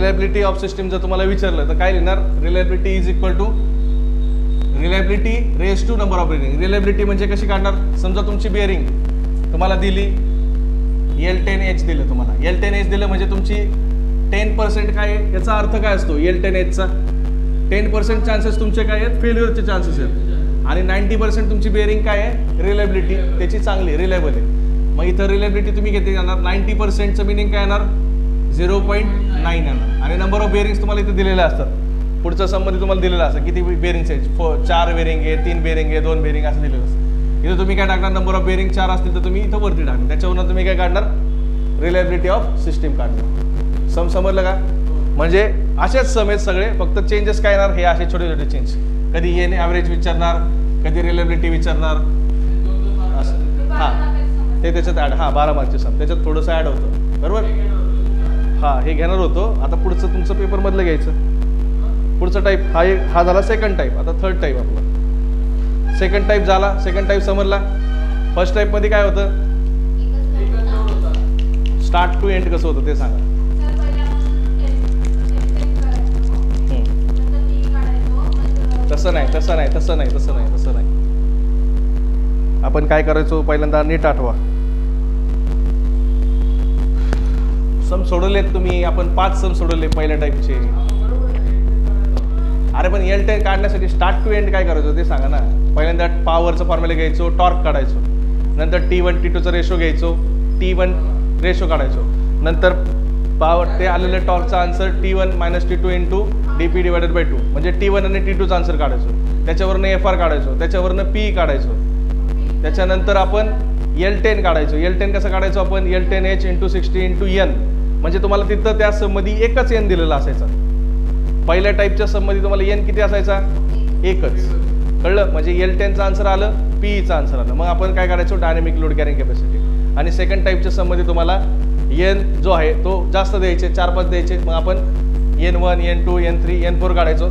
Reliability of system जर तुम्हाला विचारलं तर काय लिहिणार? Reliability is equal to reliability raise to number of bearing. Reliability म्हणजे कशी काढणार? समजा तुमची बेरिंग तुम्हाला दिली L10H दिलं, तुम्हाला L10H दिलं म्हणजे तुमची 10% काय आहे? याचा अर्थ काय असतो L10Hचा? 10% चान्सेस तुमचे काय आहेत? फेल्युअरचे चान्सेस आहेत. आणि 90% तुमची बेरिंग काय आहे? रिलायबिलिटी त्याची चांगली रिलायबल आहे. मग इथं रिलायबिलिटी तुम्ही घेते जाणार 90%चं मिनिंग काय येणार? 0.9 येणार. आणि नंबर ऑफ बेरिंग्स तुम्हाला इथे दिलेले असतात. पुढचा संबंधी तुम्हाला दिलेला असतं किती बेरिंग्स आहेत? 4 बेरिंग आहे, 3 बेरिंग आहे, 2 बेरिंग असं दिलेलं असतं. इथं तुम्ही काय टाकणार? नंबर ऑफ बेरिंग 4 असतील तर तुम्ही इथं वरती टाकणार. त्याच्यावरून तुम्ही काय काढणार? रिलायबिलिटी ऑफ सिस्टीम काढणार. समजलं का? म्हणजे असेच सम आहेत सगळे, फक्त चेंजेस काय येणार? हे असे छोटे छोटे चेंज. कधी एन ॲव्हरेज विचारणार, कधी रिलायबिलिटी विचारणार. हां ते त्याच्यात ॲड. हां 12 मार्कचे सम त्याच्यात थोडंसं ॲड होतं, बरोबर? हां हे घेणार होतो. आता पुढचं तुमचं पेपरमधलं घ्यायचं. पुढचा टाईप हा झाला सेकंड टाईप. आता थर्ड टाईप आपला. सेकंड टाईप झाला. सेकंड टाईप समजला. फर्स्ट टाईपमध्ये काय होतं? स्टार्ट टू एंड कसं होतं ते सांगा. तसं नाही. आपण काय करायचो पहिल्यांदा नीट आठवा. सम सोडवलेत तुम्ही. आपण 5 सम सोडवले पहिल्या टाईपचे. अरे पण L10 काढण्यासाठी स्टार्ट टू एंड काय करायचं ते सांगा ना. पहिल्यांदा पॉवरचं फॉर्म्युला घ्यायचो, टॉर्क काढायचो, नंतर T1 T2चा रेशो घ्यायचो, T1 रेशो काढायचो, नंतर पॉवर ते आलेलं टॉर्कचा answer T1 - T2 into dp/2 म्हणजे T1 आणि T2चा आन्सर काढायचो. त्याच्यावरनं FR काढायचो, त्याच्यावरनं P काढायचो. त्याच्यानंतर आपण L10 काढायचो. L10 कसं काढायचो आपण? L10H × 60 × N. म्हणजे तुम्हाला तिथं त्या सममध्ये एकच N दिलेला असायचा. पहिल्या टाईपच्या सममध्ये तुम्हाला N किती असायचा? एकच. कळलं? म्हणजे L10चा आन्सर आलं, PEचा आन्सर आलं. मग आपण काय काढायचो? Dynamic load carrying capacity. आणि सेकंड टाईपच्या सममध्ये तुम्हाला N जो आहे तो जास्त द्यायचे, 4-5 द्यायचे. मग आपण N1 N2 N3 N4 काढायचो.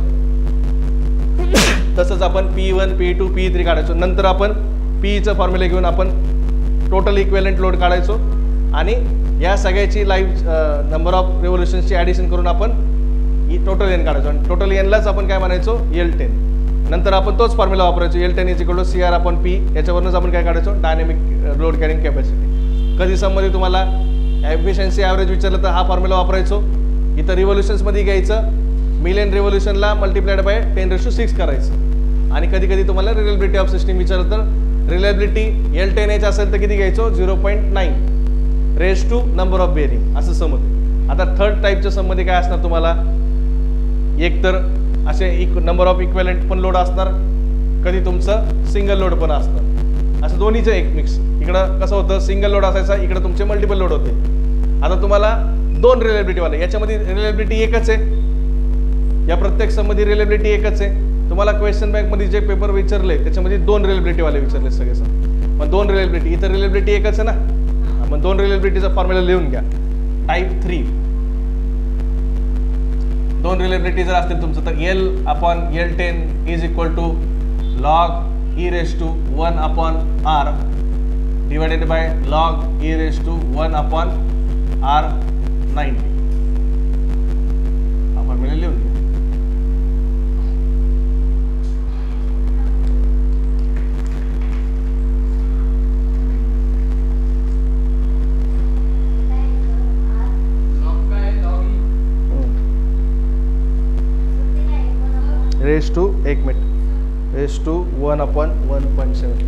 तसंच आपण P1 P2 P3 काढायचो. नंतर आपण PEचं फॉर्म्युला घेऊन आपण टोटल इक्विव्हॅलेंट लोड काढायचो. आणि या सगळ्याची लाईव्ह नंबर ऑफ रिव्होल्युशन्सची ॲडिशन करून आपण टोटल N काढायचो. आणि टोटल Nलाच आपण काय म्हणायचो? L10. नंतर आपण तोच फॉर्म्युला वापरायचो. L10 = CR/P. याच्यावरूनच आपण काय काढायचो? Dynamic load carrying capacity. कधी सममध्ये तुम्हाला एफिशियन्सी ॲव्हरेज विचारलं तर हा फॉर्म्युला वापरायचो. इथं रिव्होल्युशन्समध्ये घ्यायचं, मिलियन रिव्होल्युशनला मल्टिप्लाइड बाय 10⁶ करायचं. आणि कधी कधी तुम्हाला रिलायबिलिटी ऑफ सिस्टीम विचारलं तर रिलायबिलिटी L10H असेल तर किती घ्यायचो? 0.9 raise to number of bearing असं समजते. आता थर्ड टाईपच्या सममध्ये काय असणार तुम्हाला? एक तर असे नंबर ऑफ इक्विव्हॅलेंट पण लोड असणार, कधी तुमचं सिंगल लोड पण असतं. असं दोन्हीचं एक मिक्स. इकडं कसं होतं? सिंगल लोड असायचा, इकडं तुमचे मल्टिपल लोड होते. आता तुम्हाला 2 रिलायबिलिटीवाले, याच्यामध्ये रिलायबिलिटी एकच आहे. या प्रत्येक सममध्ये रिलायबिलिटी एकच आहे. तुम्हाला क्वेश्चन बँकमध्ये जे पेपर विचारले त्याच्यामध्ये 2 रिलायबिलिटीवाले विचारले सगळे सम. मग 2 रिलायबिलिटी, इथं रिलायबिलिटी एकच आहे ना. मग 2 रिलायबिलिटीचा फॉर्म्युला लिहून घ्या. टाईप 3 2 रिलायबिलिटी जर असतील तुमचं तर L/L10 = log e⁻1/r divided by log e⁻1/r90. हा फॉर्म्युला लिहून घ्या. Raise to 1 minute raise to 1/1.7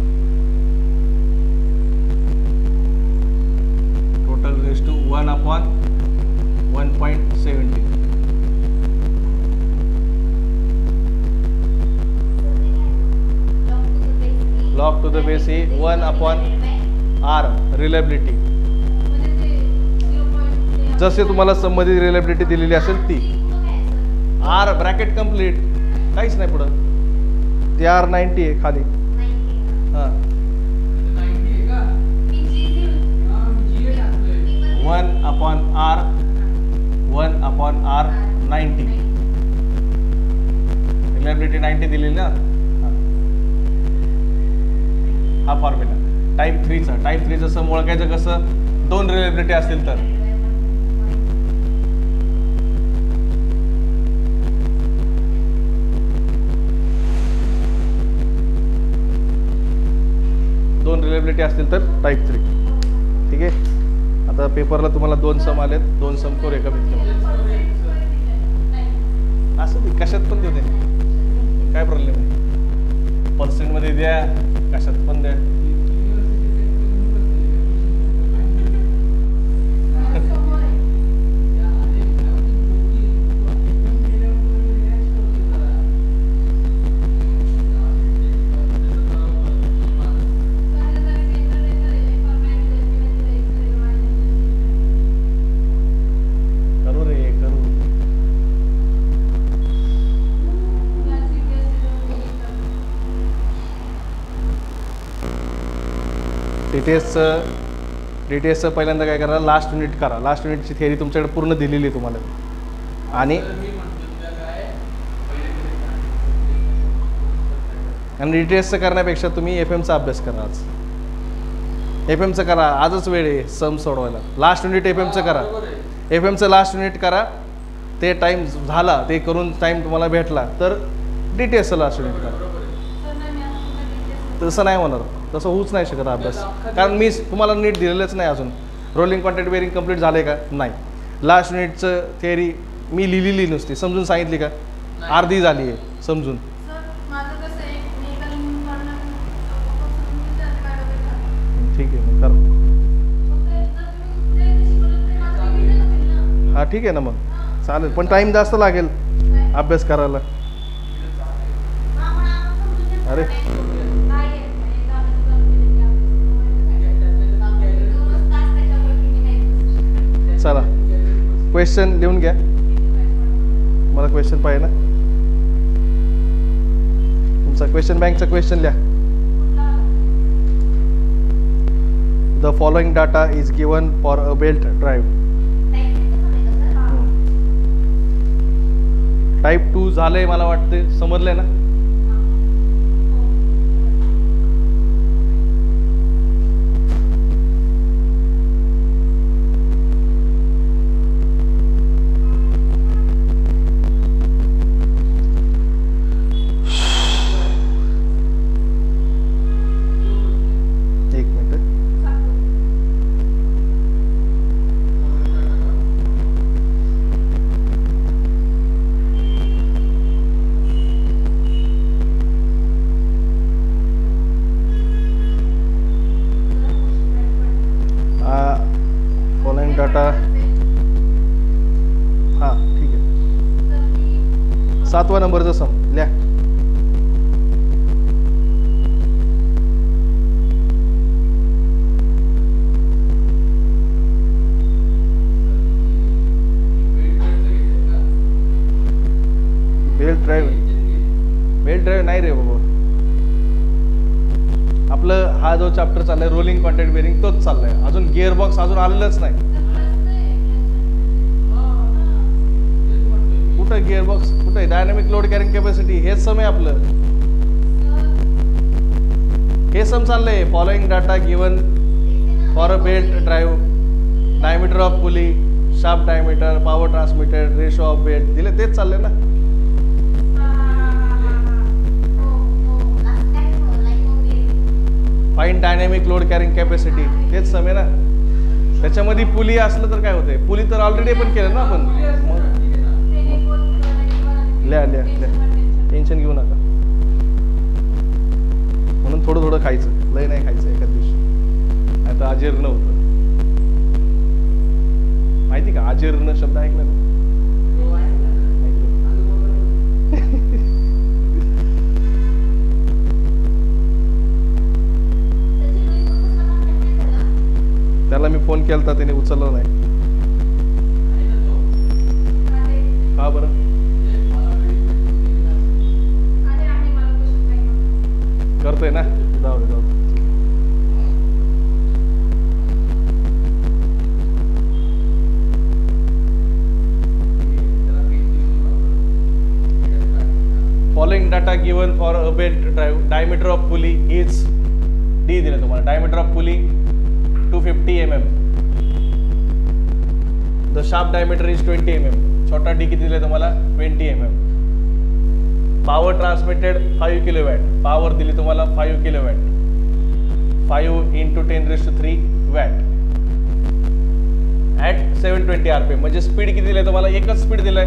total raise to 1/1.70. log to the base e 1/r reliability. जसे तुम्हाला संबंधित रिलायबिलिटी दिलेली असेल ती R ब्रॅकेट कंप्लीट, काहीच नाही पुढं. ते R90 आहे खाली. हां 1/R90 रिलायबिलिटी 90 दिलेली ना. हा फॉर्म्युला टाईप 3चा. टाईप 3चं सम ओळखायचं कसं? 2 रिलायबिलिटी असतील तर पॉसिबिलिटी असतील तर टाईप 3. ठीक आहे. आता पेपरला तुम्हाला 2 सम आलेत, 2 सम करूया कमीत कमी. असं दे, कशात पण देऊ दे, काय प्रॉब्लेम आहे. पर्सेंटमध्ये द्या, कशात पण द्या. डिटेल्सचं पहिल्यांदा काय करा, लास्ट युनिट करा. लास्ट युनिटची थिअरी तुमच्याकडे पूर्ण दिलेली आहे तुम्हाला. आणि डिटेल्सचं करण्यापेक्षा तुम्ही FM चा अभ्यास करा. आज FM चं करा, आजच वेळ आहे सम सोडवायला. लास्ट युनिट FM चं करा. FM चं लास्ट युनिट करा. ते टाईम झाला, ते करून टाईम तुम्हाला भेटला तर डिटेल्सचं लास्ट युनिट करा. तसं नाही होणार, तसं होऊच नाही शकत अभ्यास, कारण मी तुम्हाला नीट दिलेलंच नाही अजून. रोलिंग कॉन्टॅक्ट बेरिंग कंप्लीट झाले का नाही. लास्ट युनिटचं थिअरी मी लिहिलेली नुसती, समजून सांगितली का, अर्धी झाली आहे समजून. ठीक आहे मग करा. हां ठीक आहे ना मग चालेल, पण टाईम जास्त लागेल अभ्यास करायला. अरे चला क्वेश्चन लिहून घ्या, मला क्वेश्चन पाहिजे ना तुमचा. क्वेश्चन बँकचा क्वेश्चन लिहा. The following data is given for a belt drive. Type 2 झालंय मला वाटते, समजलंय ना. डाटा हां ठीक आहे. 7वा नंबरचा सम लिहा. बेल्ट ड्राईव्ह नाही रे बाबा, आपलं हा जो चॅप्टर चाललाय रोलिंग कॉन्टॅक्ट बेरिंग तोच चाललाय. अजून गिअर बॉक्स अजून आलेलंच नाही. कुठं गिअर बॉक्स, कुठं डायनामिक लोड कॅरिंग कॅपॅसिटी, हेच सम आहे आपलं. हे सम चाललंय. Following data given for a belt drive, diameter of pulley, shaft diameter, power transmitted, ratio of belt दिले, तेच चाललंय ना. Fine dynamic load carrying capacity, तेच सम आहे ना. त्याच्यामध्ये पुली असलं तर काय होतंय, पुली तर ऑलरेडी पण केलं ना आपण. मग लिहा टेन्शन घेऊ नका. म्हणून थोडं थोडं खायचं, लय नाही खायचं एका दिवशी, आता अजीर्ण होतं. माहिती का अजीर्ण शब्द ऐकला ना. त्याला मी फोन केला तर त्याने उचलला नाही. का बरं? करतोय ना, जाऊ दे. Following data given for a belt drive, diameter of pulley is D दिलं तुम्हाला. Diameter of pulley 250 mm. The शार्प डायमीटर इज 20 mm. छोटा डी किती दिले तुम्हाला? 20 mm. Power transmitted 5 kilowatt, power दिली तुम्हाला 5 kilowatt. 5 into 10⁻³ watt at 720 RPM. म्हणजे स्पीड किती दिलंय तुम्हाला? एकच स्पीड दिलंय.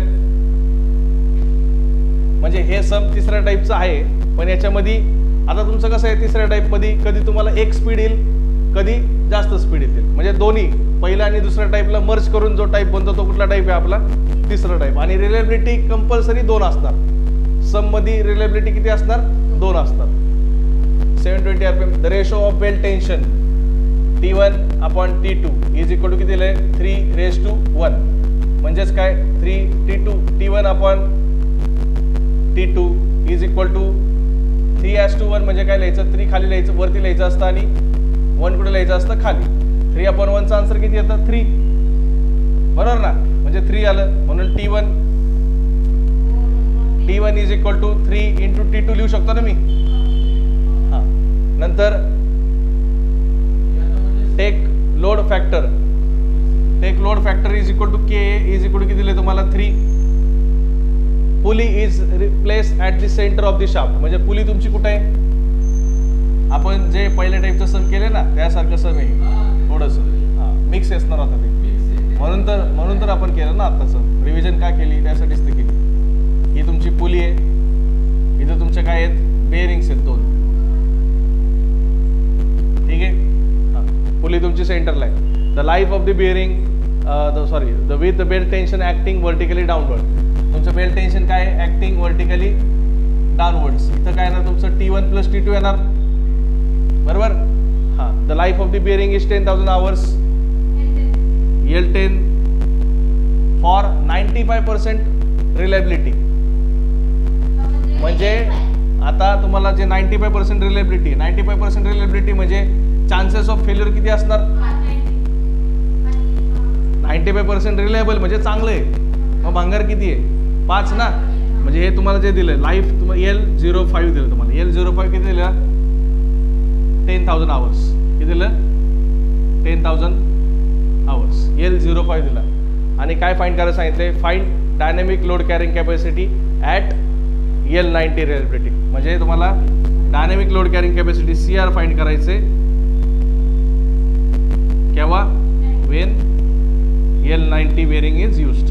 म्हणजे हे सम तिसऱ्या टाईपचं आहे, पण याच्यामध्ये आता तुमचं कसं आहे, तिसऱ्या टाईपमध्ये कधी तुम्हाला एक स्पीड येईल, कधी जास्त स्पीड येतील. म्हणजे दोन्ही पहिल्या आणि दुसऱ्या टाईपला मर्ज करून जो टाईप बनतो तो कुठला टाईप आहे आपला? तिसरा टाईप. आणि रिलायबिलिटी कंपल्सरी 2 असणार. सममध्ये रिलायबिलिटी किती असणार? 2 असणार. 720 RPM. The ratio of belt tension T1/T2 is equal to किती दिलंय? 3:1. म्हणजेच काय? 3T1/T2 is equal to 3:1. म्हणजे काय लिहायचं? 3 खाली लिहायचं, वरती लिहायचं असतं आणि 1 कुठे लिहायचं असतं? खाली. 3/1चा आन्सर किती येतं? 3. बरोबर ना? म्हणजे 3 आलं. म्हणून T1 is equal to 3 into T2 लिहू शकतो ना मी. हा. नंतर take load factor is equal to K is equal to किती दिले तुम्हाला? 3. Pulley is place at the centre of the shaft. म्हणजे पुली तुमची कुठे आहे? आपण जे पहिल्या टाईपचं सम केले ना त्यासारखं सम आहे थोडंसं. हां, मिक्स असणार आता ते. म्हणून तर आपण केलं ना आत्ताचं. रिव्हिजन का केली? त्यासाठीच ते केली. ही तुमची पुली आहे. इथं तुमच्या काय आहेत? बेअरिंग्स आहेत 2. ठीक आहे. हां, पुली तुमची सेंटरला आहे. The life of the bearing the with the belt tension acting vertically downward. तुमचं बेल्ट टेन्शन काय आहे? Acting vertically downwards. इथं काय येणार तुमचं? T1 + T2 येणार. बरोबर. हां, the life of the bearing is 10,000 hours. L10 for 95% reliability. म्हणजे आता तुम्हाला जे 95% रिलायबिलिटी म्हणजे चान्सेस ऑफ फेल्युअर किती असणार? 95% रिलायबल म्हणजे चांगलं आहे. मग भांगार किती आहे? 5 ना. म्हणजे हे तुम्हाला जे दिलं लाईफ तुम्हाला L05 दिलं. तुम्हाला L05 किती दिलं? 10,000 hours. किती दिलं? 10,000 hours. L05 दिला. आणि काय फाइंड करायला सांगितले? Find dynamic load carrying capacity at L90 reliability. म्हणजे तुम्हाला dynamic load carrying capacity CR find करायचे केव्हा? When L90 bearing is used.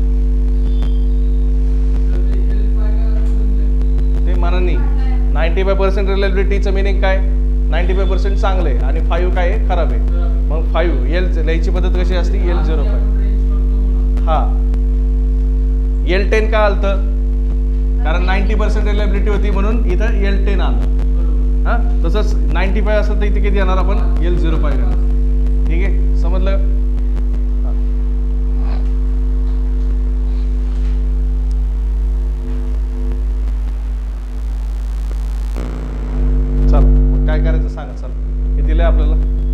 ते म्हणा नाही. 95% रिलायबिलिटीचं मिनिंग काय? 95% चांगलं आहे आणि 5 काय आहे? खराब आहे. मग 5 लिहायची पद्धत कशी असते? L05. हां, L10 का आलं? कारण 90% रिलायबिलिटी होती म्हणून इथं L10 आलं. हां, तसंच 95 असेल तर इथे किती येणार? आपण L05 येणार. ठीक आहे, समजलं? काय करायचं सांगा. चल, हे दिलंय आपल्याला.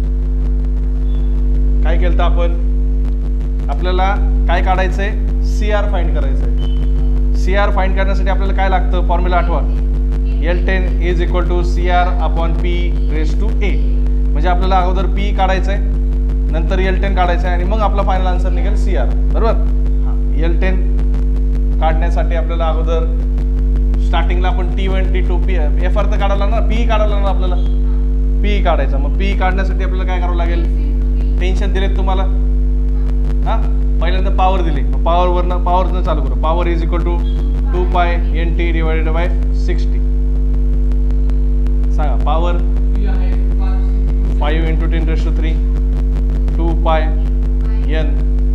काय केलं तर आपण? आपल्याला काय काढायचंय? CR फाइंड करायचंय. CR फाइंड करण्यासाठी आपल्याला काय लागतं? फॉर्म्युला आठवा. L10 is equal to CR/P⁴A. म्हणजे आपल्याला अगोदर P काढायचंय, नंतर L10 काढायचंय आणि मग आपला फायनल आन्सर निघेल CR. बरोबर. हां, L10 काढण्यासाठी आपल्याला अगोदर स्टार्टिंगला आपण T1 T2 FR तर काढायला ना, P काढायला ना आपल्याला. P काढायचा. मग P काढण्यासाठी आपल्याला काय करावं लागेल? टेन्शन दिलेत तुम्हाला. हां, पहिल्यांदा पॉवर दिली. मग पॉवरनं चालू करू. Power is equal to 2π/NT/60. सांगा पॉवर. 5 into 10⁻³ 2π/N.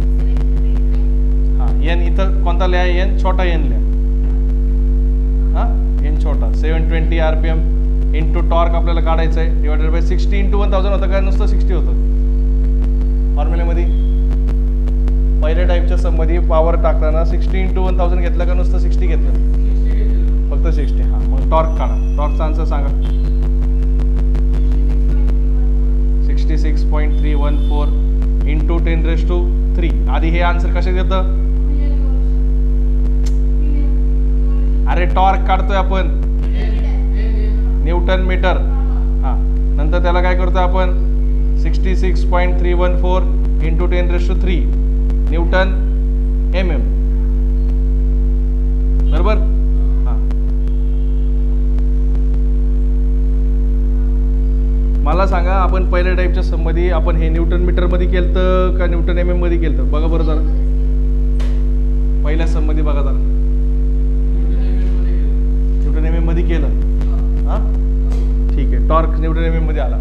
हां, N इथं कोणता लिहा? N छोटा N लिहा. हां, N छोटा. 720 RPM इंटू टॉर्क आपल्याला काढायचं आहे /60 इंटू 1000 होतं का? नुसतं 60 होतं फॉर्म्युल्यामध्ये. पहिल्या टाईपच्या सममध्ये पॉवर टाकताना 60 इंटू 1000 घेतलं का नुसतं 60 घेतलं? फक्त 60. हां, मग टॉर्क काढा. टॉर्कचा आन्सर सांगा. 66.314 इंटू 10⁻³ आधी हे आन्सर कशात येतं? अरे टॉर्क काढतोय आपण न्यूटन मीटर. हां, नंतर त्याला काय करतोय आपण? 66.314 इंटू 10⁻³ न्यूटन mm. बरोबर. हां, मला सांगा आपण आपण पहिल्या टाईपच्या सममध्ये आपण हे न्यूटन मीटरमध्ये केलं का न्यूटन MM मध्ये केलं बघा बरं जरा. पहिल्या सममध्ये बघा जरा न्यूटन MM मध्ये केलं. हां ठीक आहे. टॉर्क न्यूटन MM मध्ये आला.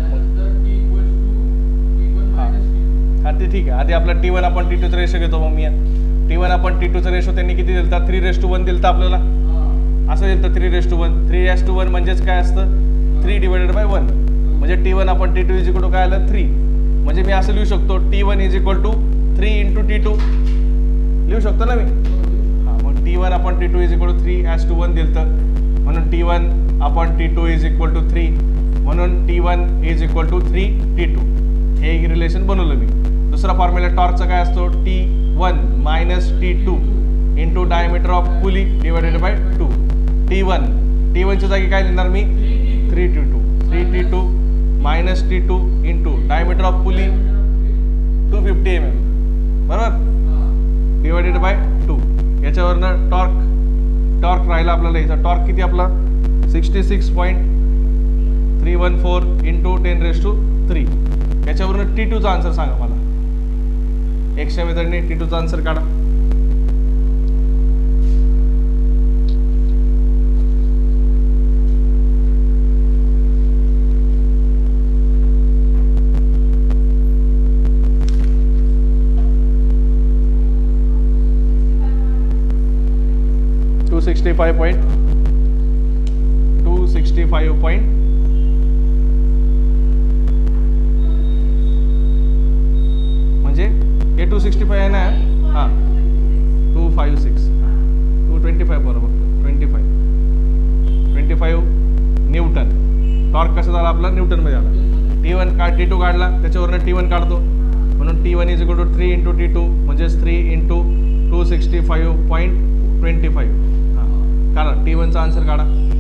हां ते ठीक आहे. आधी आपला T1 आपण T2चा रेशो घेतो. मग मी T1 आपण T2चा रेशो त्यांनी किती दिलता 3:1 दिलता आपल्याला. असं दिलतं 3:1. 3:1 म्हणजेच काय असतं 3/1 म्हणजे T1 आपण T2 इज इक्वल टू काय आलं 3. म्हणजे मी असं लिहू शकतो T1 is equal to 3 × T2 लिहू शकतो ना मी. हां मग T1 आपण T2 इज इक्वल टू 3:1 दिलतं म्हणून T1 आपण T2 इज इक्वल टू 3 म्हणून T1 is equal to 3T2 हे रिलेशन बनवलं मी. दुसरा फॉर्म्युला टॉर्कचा काय असतो T1 minus T2 into diameter of pulley divided by 2. T1च्या जागी काय लिहिणार मी 3T2 minus T2 into diameter of pulley 250 mm बरोबर डिवायडेड बाय 2. याच्यावरनं टॉर्क राहिला आपल्याला. याचा टॉर्क किती आपला 66.314 इंटू 10⁻³ याच्यावरनं T2चा आन्सर सांगा मला. एक्सच्या मेथडने T2चा आन्सर काढा. म्हणजे हे 265 आहे ना. हां 225 बरोबर 25 न्यूटन. टॉर्क कसा झाला आपला न्यूटनमध्ये आला. T2 काढला त्याच्यावरनं T1 काढतो म्हणून T1 is equal to 3 × T2 म्हणजेच 3 × 265.25. हां काढा T1चा आन्सर काढा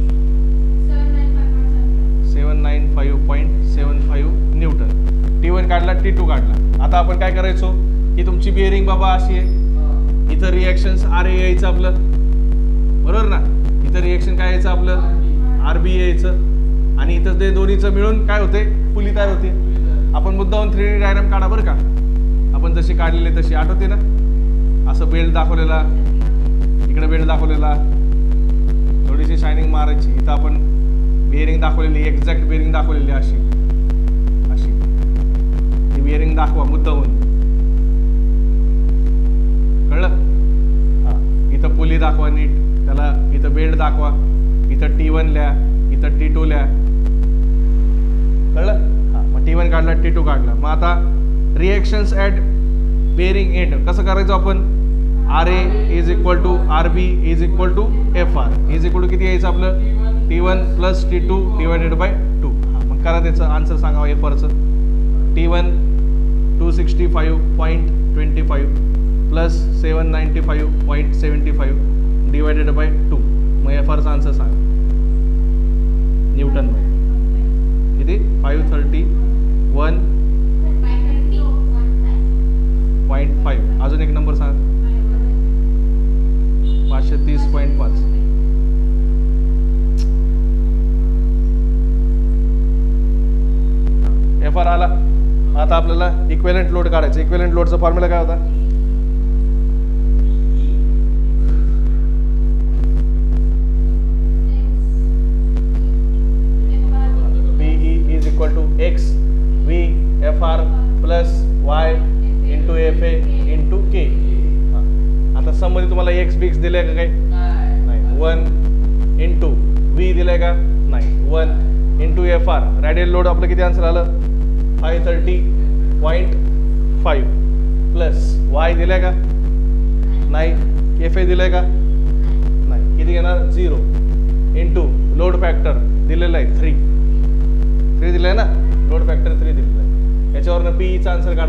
795.75 न्यूटन. T1 काढला T2 काढला. आता आपण काय करायचो की तुमची बिअरिंग बाबा अशी आहे. इथं रिॲक्शन्स RA यायचं आपलं बरोबर ना. इथं रिॲक्शन काय यायचं आपलं RB यायचं आणि इथं ते दोन्हीचं मिळून काय होते पुली तयार होते. आपण मुद्दाहून 3D डायग्राम काढा बरं का. आपण जशी काढलेली तशी आठवते ना. असं बेल्ट दाखवलेला इकडे बेल्ट दाखवलेला थोडीशी शायनिंग मारायची. इथं आपण बिअरिंग दाखवलेली एक्झॅक्ट बिअरिंग दाखवलेली अशी ती बिअरिंग दाखवा मुद्दाहून कळलं. हां इथं पुली दाखवा नीट त्याला. इथं बेल्ट दाखवा. इथं T1 लिहा इथं T2 लिहा कळलं. हां मग T1 काढला T2 काढला. मग आता रिएक्शन्स ॲट बेअरिंग एंड कसं करायचं आपण RA is equal to RB is equal to FR is equal to किती यायचं आपलं T1 plus T2 divided by 2. हां मग करा त्याचं आन्सर सांगावं FRचं. T1 265.25 plus 795.75 divided by 2. मग FRचा आन्सर सांगा न्यूटन किती 531.5. अजून एक नंबर सांगा 530.5. FR आला. आता आपल्याला इक्विव्हॅलेंट लोड काढायचं. इक्विव्हॅलेंट लोडचा फॉर्म्युला काय होता PE is equal to X V FR plus Y into FA into K. आता सममध्ये तुम्हाला X बिक्स दिले का काही नाही. 1 इंटू V दिले का नाही. 1 इंटू FR रॅडियल लोड आपलं किती आन्सर आलं 530.5 प्लस Y दिले का नाही. FA दिले का नाही. किती घेणार 0 इंटू लोड फॅक्टर दिलेलं आहे 3 दिलं आहे ना. लोड फॅक्टर 3 दिलेलं आहे. याच्यावरनं PEचा आन्सर काढा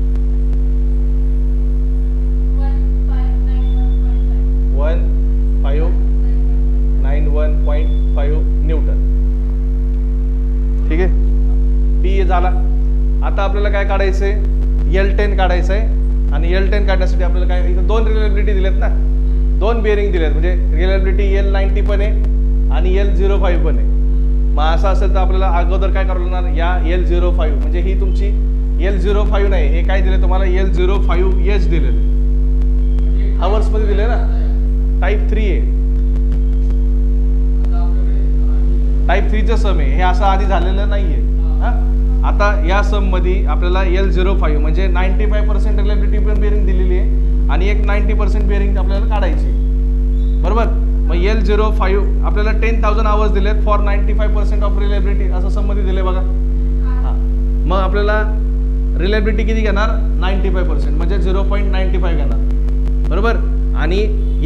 1591.5 न्यूटन. ठीक आहे PE झाला. आता आपल्याला काय काढायचंय L10 काढायचं आहे. आणि L10 काढण्यासाठी आपल्याला काय इथं 2 रिलायबिलिटी दिलेत ना. 2 बेअरिंग दिलेत म्हणजे रिलायबिलिटी L90 पण आहे आणि L05 पण आहे. मग असं असेल तर आपल्याला अगोदर काय करावं लागणार, या L05 म्हणजे ही तुमची L05 नाही, हे काय दिले तुम्हाला L05H दिलेलं, हावर्समध्ये दिले ना, टाईप 3 आहे, टाईप 3चं सम आहे, हे असं आधी झालेलं नाहीये. आता या सम मध्ये आपल्याला L05 म्हणजे 95% रिलेबिलिटी पण बेरिंग दिलेली आहे आणि एक 90% बेरिंग आपल्याला काढायची, बरोबर. मग L05 आपल्याला 10,000 आवर्स दिलेत फॉर 95% ऑफ रिलेबिलिटी, असं सम मध्ये दिले बघा. मग आपल्याला रिलेबिलिटी किती घेणार, 95% म्हणजे 0.95 घेणार, बरोबर. आणि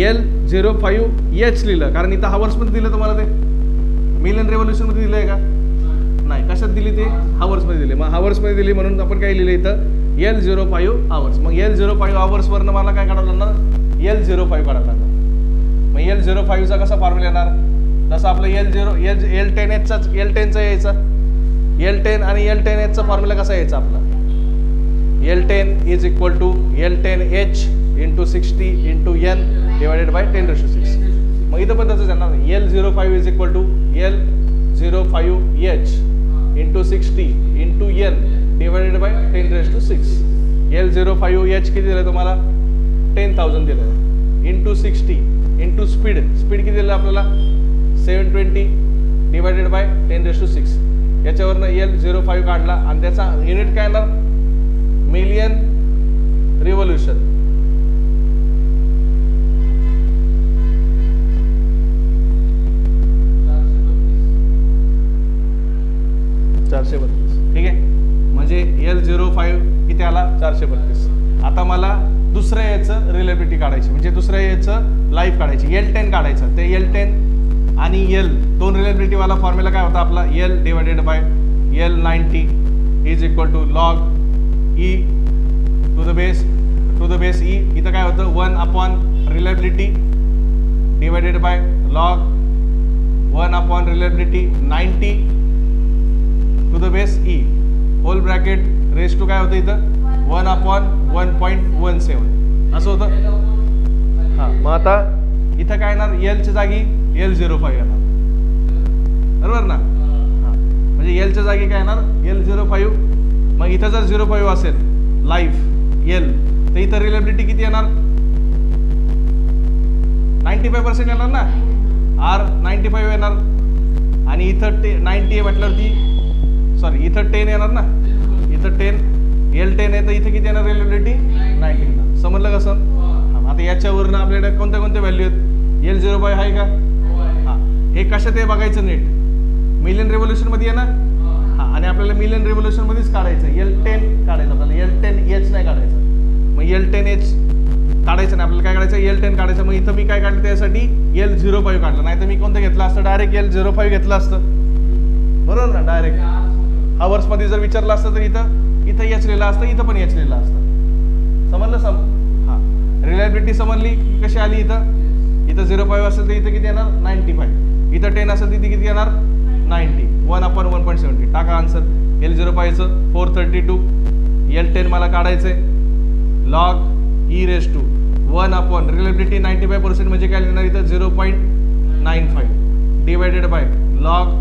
L05H लिहिलं कारण इथं हावर्स मध्ये दिलं तुम्हाला, ते मिलियन रेव्होल्यूशन मध्ये दिलंय का, नाही, कशात दिली, ते हावर्स मध्ये दिले. मग हावर्स मध्ये दिली म्हणून आपण काय लिहिलं इथं L05 आवर्स. मग L05 आवर्स वरनं मला काय काढावं लागणार, L05 काढावं लागणार. मग L05चा कसा फॉर्म्युला येणार, जसं आपलं L10H L10चा यायचा, L10 आणि L10H फॉर्म्युला कसा यायचा आपला, L10 is equal to L10H into 60 into N divided by 10⁶. मग इथं पण तसंच येणार, L05 is equal to L05H into 60 into N divided by 10⁶. L05H किती दिलं तुम्हाला, 10,000 दिलं, इंटू 60 इंटू स्पीड किती दिलं आपल्याला 720 डिवायडेड बाय 10⁶. याच्यावरनं L05 काढला आणि त्याचा युनिट काय येणार, मिलियन रिव्होल्यूशन. ठीक आहे, म्हणजे L05 किती आला, 432. आता मला दुसऱ्या याचं रिलेबिलिटी काढायची, म्हणजे दुसऱ्या याचं लाईफ काढायची, L10 काढायचं. ते L10 आणि L दोन रिलेबिलिटी वाला फॉर्म्युला काय होता आपला, L divided by L90 is equal to log E to the base E. इथं काय होतं, 1 reliability divided by log 1 reliability 90 to the base E whole bracket raise to काय होतं इथं 1/1.17 असं होतं. हां, मग आता इथं काय येणार, Lच्या जागी L05 येणार, बरोबर ना. हां, म्हणजे Lच्या जागी काय येणार, L05. मग इथं जर 05 असेल लाईफ L, तर इथं रिलेबिलिटी किती येणार, 95% येणार ना, R 95 येणार. आणि इथं 90 म्हटल्यावरती सॉरी इथं 10 येणार ना, इथं 10 L10 आहे तर इथे किती येणार रिलेबिलिटी 90 येणार. समजलं कसं. आता याच्यावरनं आपल्याकडे कोणत्या कोणत्या व्हॅल्यू आहेत, L05 आहे का, हां, हे कशात आहे बघायचं नीट, मिलियन रेव्होल्यूशन मध्ये आहे ना. हां, आणि आपल्याला मिलियन रेव्होल्यूशन मध्येच काढायचं, L10 काढायचं आपल्याला, L10H नाही काढायचं. मग L10H काढायचं नाही आपल्याला, काय काढायचं L10 काढायचं. मग इथं मी काय काढलं त्यासाठी L05 काढलं, नाही तर मी कोणतं घेतलं असतं, डायरेक्ट L05 घेतलं असतं, बरोबर ना. डायरेक्ट हावर्स मध्ये जर विचारलं असतं तर इथं H लिहिलं असतं, इथं पण H लिहिलं असतं. समजलं हां, रिलायबिलिटी समजली कशी आली. इथं 05 असेल तर इथं किती येणार 95, इथं 10 असेल तर इथे किती येणार 90, 1/1.70. टाका आन्सर. L05चं 432, L10 मला काढायचंय, लॉग E⁻1 रिलेबिलिटी 95% म्हणजे काय लिहिणार इथं 0.95 डिवायडेड बाय लॉग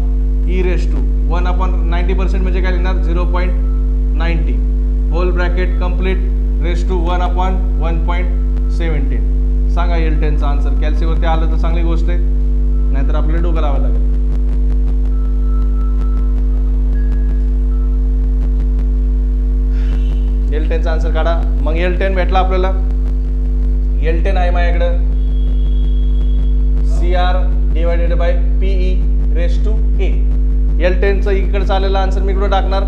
E⁻1/90% म्हणजे काय लिहिणार 0.90 whole bracket complete raise to 1/1.17. सांगा L10चा आन्सर. कॅल्सीवरती आलं तर चांगली गोष्ट आहे, नाहीतर आपल्याला डोकं लावायला लागेल. L10चा आन्सर काढा. मग L10 भेटला आपल्याला. L10 आहे माझ्याकडं CR डिवायडेड बाय PE⁻A. L10चं इकडचं आलेला आन्सर मी इकडं टाकणार.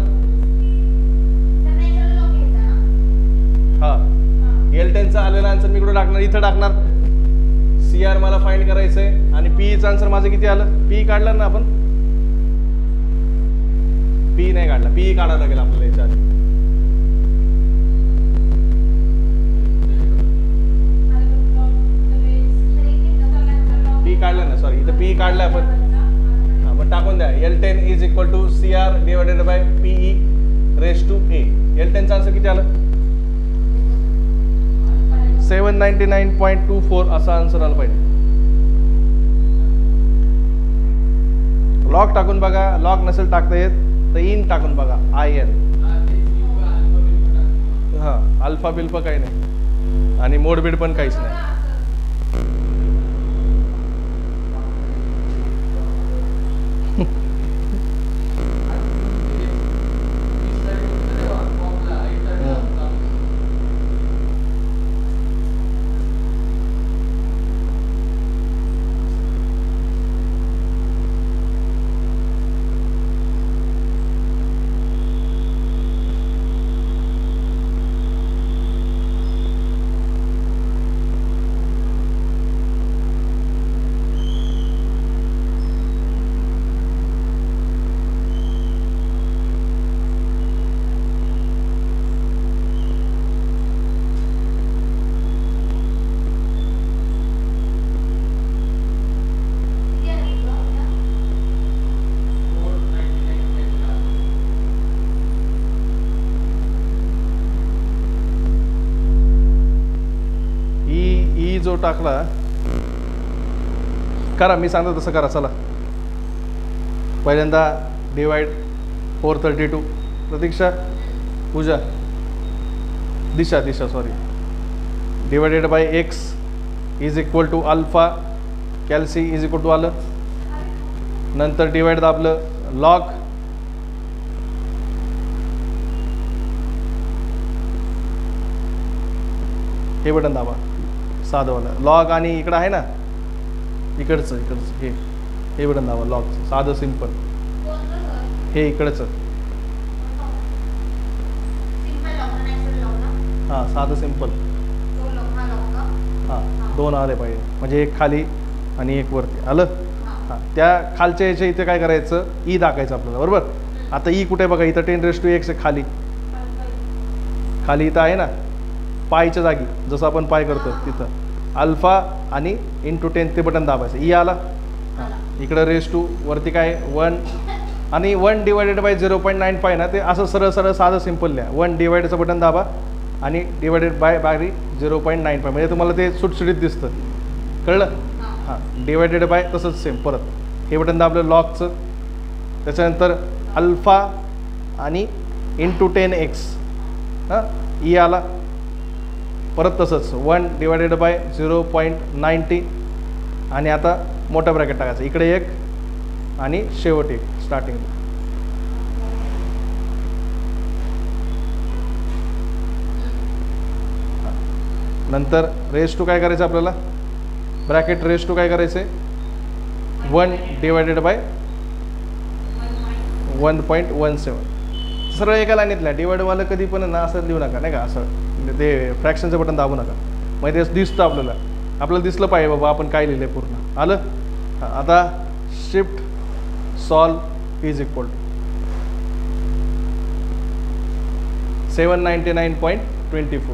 हा, L10चा आलेला आन्सर मी इकडं टाकणार, इथं टाकणार. CR मला फाइंड करायचंय आणि PEचं आन्सर माझं किती आलं. PE काढलं ना आपण, PE नाही काढला, PE काढायला लागेल आपल्याला याच्या आधी. PE काढलं ना, सॉरी इथं PE काढलं आपण. हा, मग टाकून द्या L10 is equal to CR divided by PE⁻A. L10चा आन्सर किती आलं 799.24 असा आन्सर आला पाहिजे. लॉग टाकून बघा, लॉग नसेल टाकता येत तर इन टाकून बघा, IN. हां, अल्फा बिल्फा काही नाही आणि मोडबीड पण काहीच नाही. जो टाकला करा, मी सांगतो तसं करा. चला पहिल्यांदा divide 432, Pratiksha, Pooja, Disha sorry, divided by X is equal to alpha, calci is equal to आलं, नंतर डिवाइड दाबलं लॉग, हे बटन दाबा साधंवालं लॉग, आणि इकडं आहे ना इकडचं हे बटन दाबा लॉगचं, साधं सिंपल, हे इकडचं, हां साधं सिंपल, हां 2 आले पाहिजे, म्हणजे एक खाली आणि एक वरती आलं. हां, त्या खालच्या याच्या इथे काय करायचं, ई दाखायचं आपल्याला, बरोबर. आता ई कुठे बघा, इथं 10⁻⁴ आहे खाली इथं आहे ना पायच्या जागी, जसं आपण पाय करतो तिथं अल्फा आणि इंटू 10 ते बटन दाबायचं, ई आला. हां, इकडं रेस टू वरती काय 1 आणि 1 डिवायडेड बाय 0.95 ना, ते असं सरळ साधं सिंपल लिहा. 1 डिवायडचं बटन दाबा आणि डिवायडेड बाय 0.95, म्हणजे तुम्हाला ते सुटसुटीत दिसतं, कळलं. हां, डिवायडेड बाय तसंच सेम परत हे बटन दाबलं लॉगचं, त्याच्यानंतर अल्फा आणि इंटू 10x, हां ई आला, परत तसंच 1 डिवायडेड बाय 0.90 आणि आता मोठं ब्रॅकेट टाकायचं, इकडे एक आणि शेवट एक स्टार्टिंग. नंतर रेस टू काय करायचं आपल्याला, ब्रॅकेट रेस टू काय करायचे 1 डिवायडेड बाय 1.17, सरळ एका लाईनीतल्या डिवाइडवालं कधी पण ना असं लिहू नका, नाही का, असं ते फ्रॅक्शनचं बटन दाबू नका, मग ते दिसतं आपल्याला दिसलं पाहिजे बाबा आपण काय लिहिलं आहे पूर्ण, आलं. आता shift solve is equal to 799.24.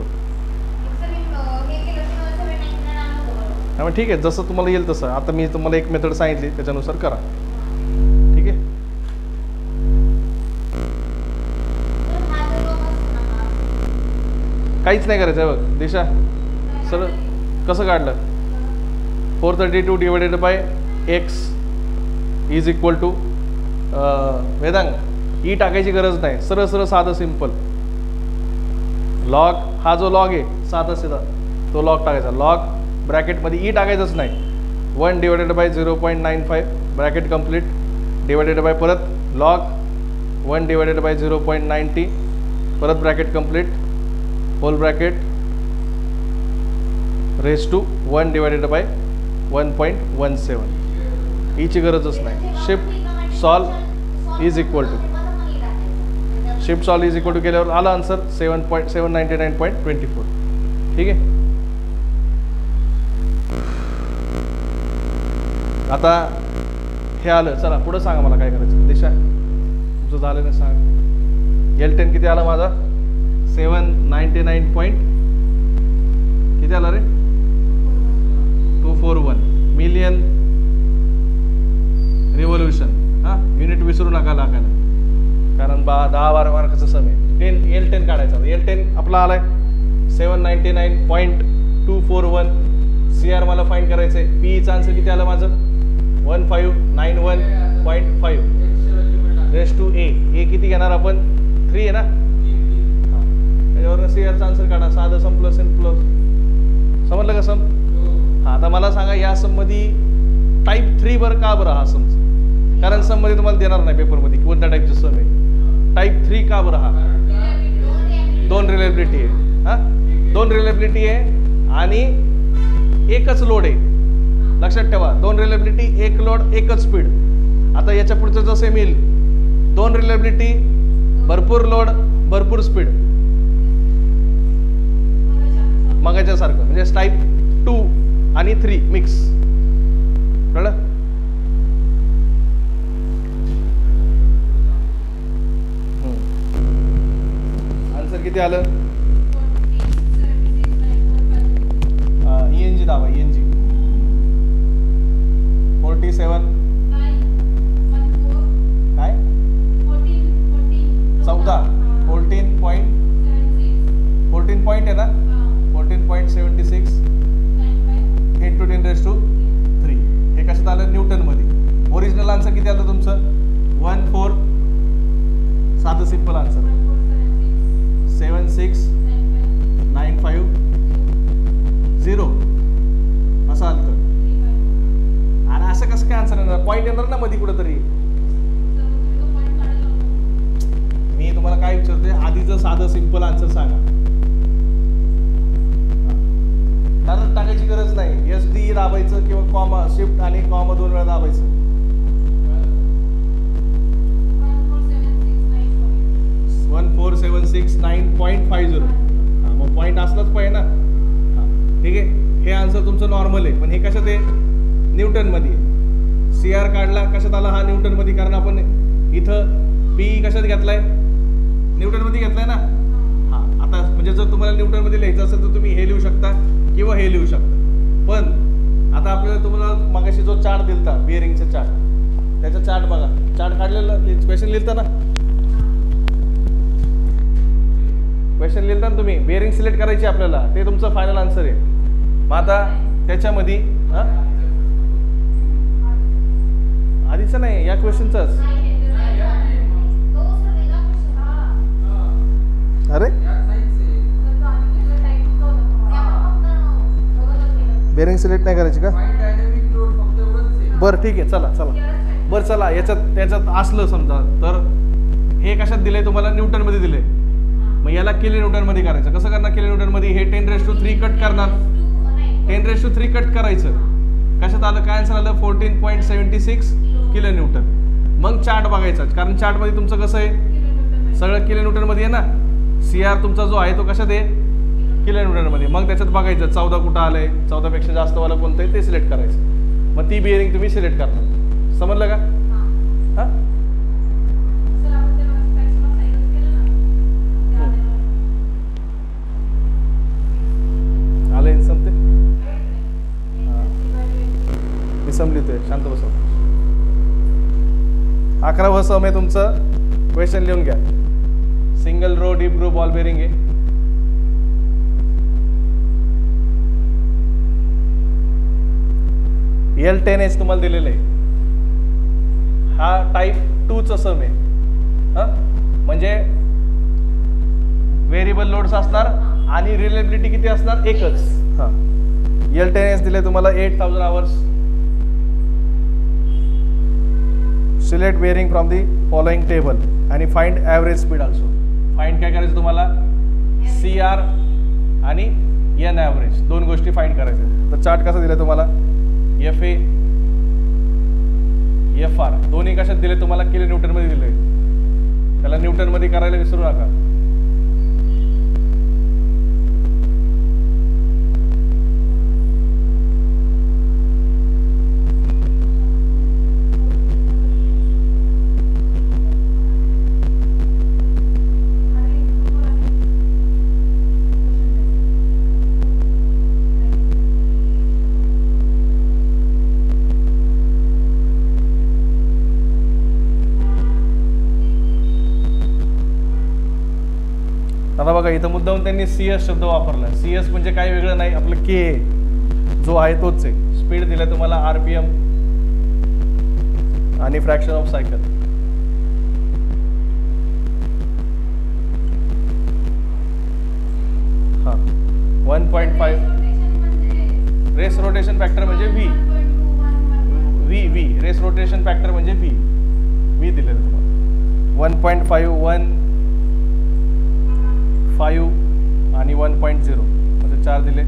मग ठीक आहे, जसं तुम्हाला येईल तसं. आता मी तुम्हाला एक मेथड सांगितली, त्याच्यानुसार करा, ठीक आहे. काहीच नाही करायचं आहे बघ दिशा, सर कसं काढलं 432 divided by X is equal to Vedang, E टाकायची गरज नाही, सरळ साधं सिंपल लॉग, हा जो लॉग आहे साधा सीधा तो लॉग टाकायचा, लॉग ब्रॅकेटमध्ये ई टाकायचंच नाही, 1 divided by 0.95 bracket complete, divided by परत लॉग 1 डिवायडेड बाय 0.90 परत bracket complete, whole bracket raise to 1 divided by 1.17, ईची गरजच नाही. Shift solve is equal to, shift solve is equal to केल्यावर आला आन्सर 799.24, ठीक आहे. आता हे आलं, चला पुढं सांगा मला काय करायचं. दिशा तुझं झालं ना सांग. L10 किती आला माझा 799. किती आला रे 241 मिलियन रिव्होल्युशन. हां युनिट विसरू नका लागायला, कारण 10-12 मार्काचा समय. L10 काढायचा. L10 आपला आलाय 799.241. CR मला फाइंड करायचं आहे. पीचा आन्सर किती आलं माझं 1591. 0.5 रेस टू ए किती घेणार आपण 3 आहे ना. त्याच्यावर CR चा आन्सर काढा. साधं सम प्लस एन प्लस. समजलं का सम? हा, आता मला सांगा या सम मध्ये टाईप 3 बरं का बरं हा सम? कारण सम मध्ये तुम्हाला देणार नाही पेपरमध्ये कोणत्या टाईपचं सम आहे. टाईप 3 का बरं हा? 2 रिलेबिलिटी आहे. हा, 2 रिलेबिलिटी आहे आणि एकच लोड आहे. लक्षात ठेवा, 2 रिलेबिलिटी, एक लोड, एकच स्पीड. आता याच्या पुढचं जसं मिळेल 2 रिलेबिलिटी, भरपूर लोड, भरपूर स्पीड, मगाच्या सारखं म्हणजे टाईप 2 आणि 3 मिक्स. कळलं? आन्सर किती आलं? ENG दाबा. ENG 47 काय 14 14 पॉईंट आहे ना. 14.76 इंटू 10⁻³ हे कशात आलं? न्यूटनमध्ये. ओरिजिनल आन्सर किती आलं तुमचं? 14 साधं सिंपल आन्सर 7695 असं आलं. आणि असं कसं काय आन्सर येणार? पॉईंट येणार ना मध्ये कुठेतरी. मी तुम्हाला काय विचारते, आधीचं साधं सिंपल आन्सर सांगा. कारण टाकायची गरज नाही. SD दाबायचं किंवा कॉमा, शिफ्ट आणि कॉमा 2 वेळा दाबायचं. 14769.50. हा, मग पॉईंट असलाच पाहिजे ना. हा, ठीक आहे. हे आन्सर तुमचं नॉर्मल आहे, पण हे कशात आहे? न्यूटनमध्ये. CR काढला कशात आला? हा न्यूटनमध्ये. कारण आपण इथं P कशात घेतलाय? न्यूटनमध्ये घेतलाय ना. हा, आता म्हणजे जर तुम्हाला न्यूटनमध्ये लिहायचं असेल तर तुम्ही हे लिहू शकता किंवा हे लिहू शकता. पण आता आपल्याला तुम्हाला मगाशी जो चार्ट दिलता बिअरिंगचा चार्ट, त्याचा चार्ट बघा. चार्ट काढलेला क्वेश्चन लिहिलता ना. क्वेश्चन लिहिलता ना तुम्ही. बिअरिंग सिलेक्ट करायची आपल्याला, ते तुमचं फायनल आन्सर आहे. मग आता त्याच्यामध्ये आधीचं नाही, या क्वेश्चनचाच. अरे बेरिंग सिलेक्ट नाही करायची का? बरं ठीक आहे, चला चला. बरं चला, त्याच्यात असलं समजा तर हे कशात दिलंय तुम्हाला? न्यूटनमध्ये दिलंय. मग याला किलो न्यूटनमध्ये करायचं. कसं करणार किलो न्यूटनमध्ये? हे 10⁻³ कट करणार. 10⁻³ कट करायचं. कशात आलं? काय आन्सर आलं? 14.76 किलो न्यूटन. मग चार्ट बघायचा, कारण चार्टमध्ये तुमचं कसं आहे? सगळं किलो न्यूटनमध्ये आहे ना. CR तुमचा जो आहे तो कशात आहे? किलो न्यूटनमध्ये. मग त्याच्यात बघायचं 14 कुठं आलंय, 14 पेक्षा जास्त वाला कोणतं आहे ते सिलेक्ट करायचं. मग ती बिअरिंग तुम्ही सिलेक्ट करणार. समजलं का? हां, आलं इन समते. मी समलितोय, शांत बसव. 11वं सम आहे तुमचं. क्वेश्चन लिहून घ्या. Single row deep groove ball bearing आहे. L10H तुम्हाला दिलेलं आहे. हा टाईप 2चा सम आहे. म्हणजे व्हेरिएबल लोड्स असणार आणि रिलेबिलिटी किती असणार? एकच. हां, L10H दिले तुम्हाला 8000 hours. Select bearing from the following table आणि find average speed also. Find काय करायचं तुम्हाला? CR आणि N ॲव्हरेज, दोन गोष्टी फाइंड करायच्या. तर चार्ट कसा दिला तुम्हाला? FA FR दोन्ही कशात दिले तुम्हाला? किलो न्यूटनमध्ये दिले. त्याला न्यूटनमध्ये करायला विसरू नका. आता बघा इथं मुद्दाहून त्यांनी CS शब्द वापरला. CS म्हणजे काही वेगळं नाही, आपलं K जो आहे तोच आहे. स्पीड दिला तुम्हाला RPM आणि फ्रॅक्शन ऑफ सायकल. हां 1.5 रेस रोटेशन फॅक्टर म्हणजे व्ही. रेस रोटेशन फॅक्टर म्हणजे व्ही दिलेलं तुम्हाला 1.5 1.5 आणि 1.0 म्हणजे 4 दिले.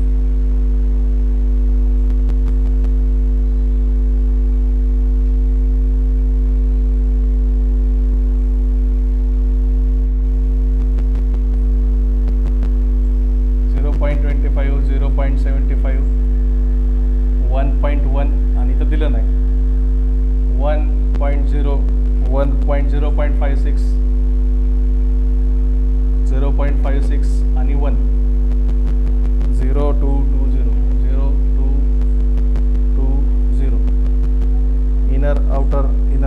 आणि इथं दिलं नाही 1.0 1.0.56 0.56 आणि 1 0220 0220 इनर आउटर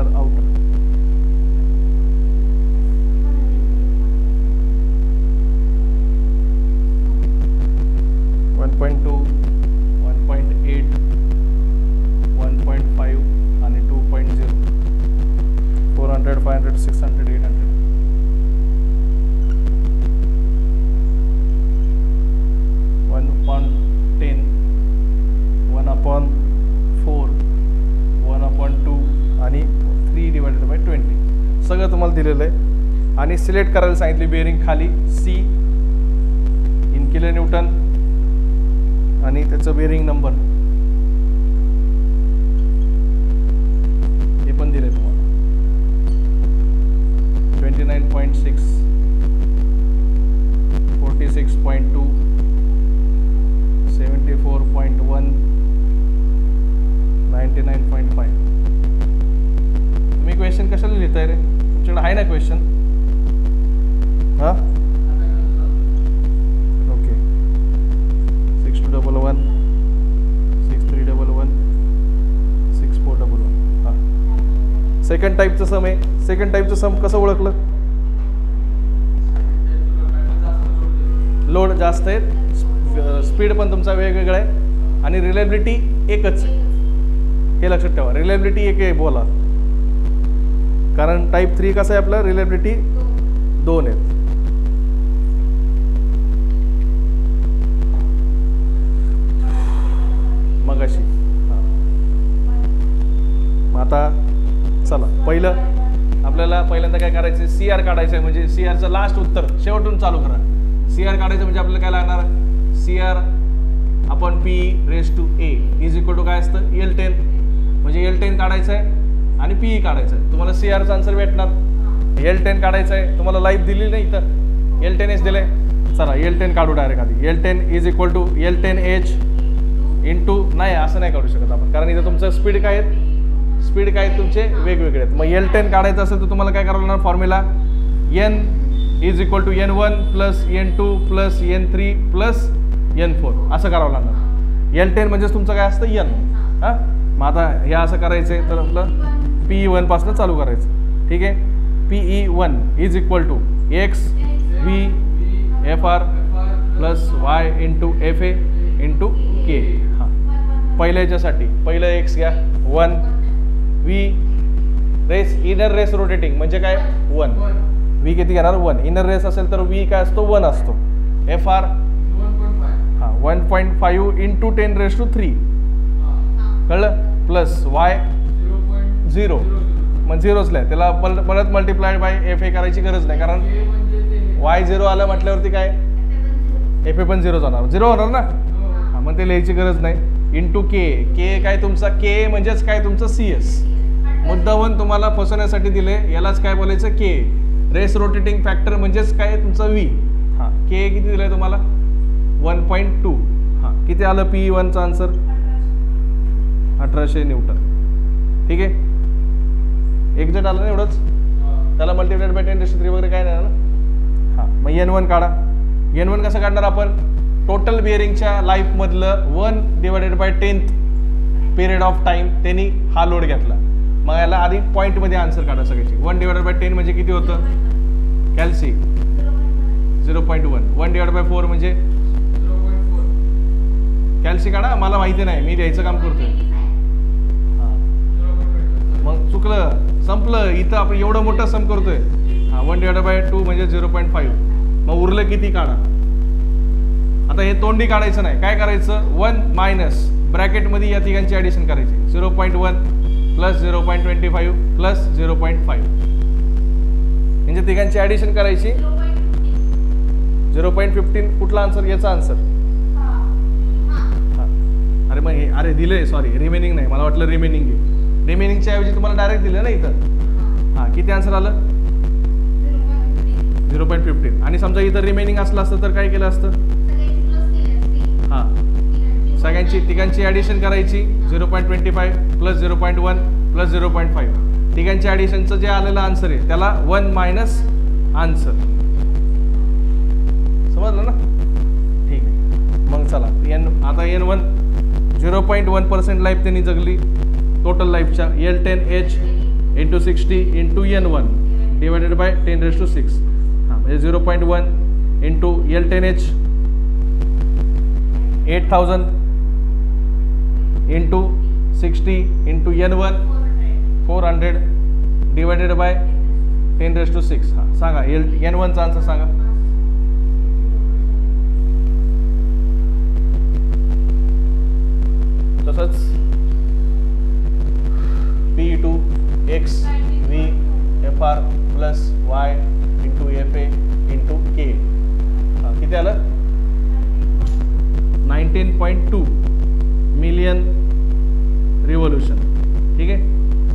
1.2 1.8 1.5 आणि 2.0 400 500 600 800 1/10 1/4 1/2 आणि 3/20 सगळं तुम्हाला दिलेलं आहे. आणि सिलेक्ट करायला सांगितली बेरिंग खाली सी इन किलोन्यूटन आणि त्याचं बेरिंग नंबर हे पण दिले तुम्हाला 29.6 46.2 74.1 99.5. तुम्ही क्वेश्चन कशाला लिहिताय रे? तुमच्याकडे आहे ना क्वेश्चन? हां ओके 6211 6311 6411. हां सेकंड टाईपचं सम आहे. सेकंड टाईपचं सम कसं ओळखलं? लोड जास्त आहे, स्पीड पण तुमचा वेगवेगळा आहे आणि रिलायबिलिटी एकच आहे. हे लक्षात ठेवा, रिलायबिलिटी एक आहे बोला, कारण टाईप 3 कसं आहे आपलं रिलायबिलिटी 2 आहेत. मग अशी मग आता चला पहिलं आपल्याला पहिल्यांदा काय करायचं, CR काढायचं आहे. म्हणजे CRचं लास्ट उत्तर शेवटून चालू करा. CR काढायचं म्हणजे आपल्याला काय लागणार, CR आपण P raised to A is equal to काय असतं L10. म्हणजे L10 काढायचं आहे आणि PE काढायचं आहे. तुम्हाला CRचं आन्सर भेटणार. L10 काढायचं आहे, तुम्हाला लाईफ दिली नाही तर L10H दिलं आहे. चला L10 काढू डायरेक्ट आधी. L10 is equal to L10H into नाही असं नाही काढू शकत आपण, कारण इथं तुमचं स्पीड काय आहेत, स्पीड काय आहेत तुमचे वेगवेगळे आहेत. मग L10 काढायचं असेल तर तुम्हाला काय करावं लागणार, formula N is equal to N1 plus N2 plus N3 plus N4 असं करावं लागणार. L10 म्हणजेच तुमचं काय असतं N. हां मग आता हे असं करायचं आहे तर आपलं PE1 पासून चालू करायचं. ठीक आहे, PE1 is equal to X V FR plus Y into FA into K. हां पहिल्या याच्यासाठी पहिलं X घ्या 1 V race inner race rotating म्हणजे काय 1 V किती घेणार 1. इनर रेस असेल तर V काय असतो 1 असतो. FR 1.5 इंटू 10⁻³ कळलं प्लस Y 0 मग झिरोच लिहा, त्याला परत मल्टिप्लाइड बाय FA करायची गरज नाही, कारण Y 0 आलं म्हटल्यावरती काय FA पण 0 जाणार, 0 होणार ना. हां मग ते लिहायची गरज नाही. इंटू K काय तुमचा K म्हणजेच काय तुमचं CS. मुद्दामून तुम्हाला फसवण्यासाठी दिले, यालाच काय बोलायचं K रेस रोटेटिंग फॅक्टर म्हणजेच काय तुमचा V. हां K किती दिलं आहे तुम्हाला 1.2. हां किती आलं PE1चा आन्सर 1800 न्यूटन. ठीक आहे, एक्झॅक्ट आलं ना एवढंच, त्याला मल्टिप्लाइड बाय 10⁻³ वगैरे काय नाही ना. हां मग N1 काढा. N1 कसं काढणार आपण, टोटल बिअरिंगच्या लाईफमधलं 1/10th पिरियड ऑफ टाईम त्यांनी हा लोड घेतला. मग याला आधी पॉईंटमध्ये आन्सर काढा सगळ्याची. 1/10 म्हणजे किती होतं कॅल्सी 0.1. 1/4 म्हणजे कॅल्सी काढा, मला माहिती नाही, मी द्यायचं काम करतोय. हां मग चूक संपलं. इथं आपण एवढं मोठं सम करतोय. हा 1/2 म्हणजे 0.5. मग उरलं किती काढा. आता हे तोंडी काढायचं नाही. काय करायचं 1 मायनस ब्रॅकेटमध्ये या तिघांची ॲडिशन करायची. 0.1 प्लस 0.25 प्लस 0.5 म्हणजे तिघांची ॲडिशन करायची. 0.15 कुठला आन्सर याचा आन्सर. अरे मग हे अरे दिलंय सॉरी रिमेनिंग नाही मला वाटलं रिमेनिंग आहे. रिमेनिंगच्या ऐवजी तुम्हाला डायरेक्ट दिलं ना इथं. हां किती आन्सर आलं 0.15 आणि समजा इथं रिमेनिंग असलं असतं तर काय केलं असतं. हां सगळ्यांची तिघांची ॲडिशन करायची. 0.25 प्लस 0.1 प्लस 0.5 तिघांच्या ॲडिशनचं जे आलेलं आन्सर आहे त्याला 1 मायनस आन्सर. समजलं ना. ठीक आहे मग चला आता N1 0.1% लाईफ त्यांनी जगली टोटल लाईफच्या. L10H into 60 into N1 divided by 10⁶. हां म्हणजे 0.1 into L10H 8000 into 60 into N1 400 divided by 10⁶. हां सांगा N1चा आन्सर सांगा. तसंच P2 X V FR plus Y into FA into K किती आलं 19.2 मिलियन रिव्होल्युशन. ठीक आहे.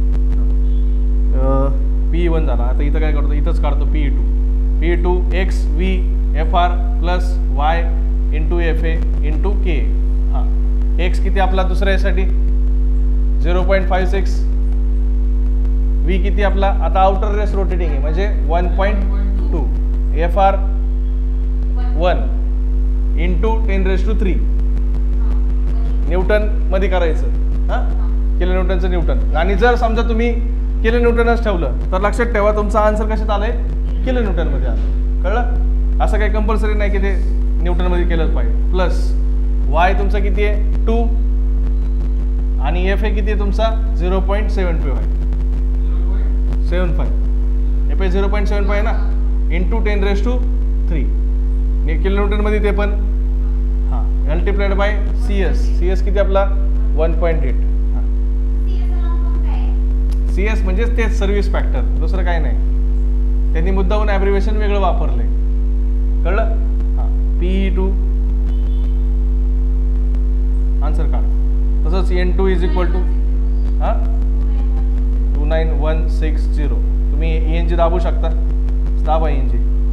P1 झाला. आता इथं काय करतो इथंच काढतो P2 X V FR plus Y into FA into K. हां एक्स किती आपला दुसऱ्या यासाठी 0.56. व्ही किती आपला आता आउटर रेस रोटेटिंग आहे म्हणजे 1.2. FR 1 इंटू 10⁻³ न्यूटन मध्ये करायचं. हां किलो न्यूटनचं न्यूटन. आणि जर समजा तुम्ही किलो न्यूटनच ठेवलं तर लक्षात ठेवा तुमचा आन्सर कशात आलंय किलो न्यूटनमध्ये आलं. कळलं. असं काही कंपल्सरी नाही की ते न्यूटनमध्ये केलंच पाहिजे. प्लस वाय तुमचा किती आहे 2 आणि FA किती आहे तुमचा 0.75 आहे. 75 FA 0.75 आहे ना इंटू 10⁻³ किलो न्यूटनमध्ये ते पण. हां मल्टिप्लाइड बाय CS किती आपला 1.8. हां CS म्हणजेच तेच सर्व्हिस फॅक्टर दुसरं काही नाही. त्यांनी मुद्दाहून ॲब्रिव्हिएशन वेगळं वापरलंय. कळलं. हां P2 आन्सर काढ. तसंच N2 इज इक्वल टू 29160. तुम्ही ENG दाबू शकता. दाबा ENG